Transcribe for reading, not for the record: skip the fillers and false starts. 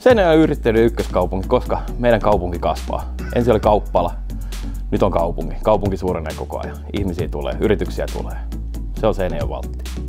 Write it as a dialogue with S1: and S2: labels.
S1: Seinäjoen yrittäjyyden ykköskaupunki, koska meidän kaupunki kasvaa. Ensin oli kauppala, nyt on kaupunki. Kaupunki suurenee koko ajan. Ihmisiä tulee, yrityksiä tulee. Se on Seinäjoen valtti.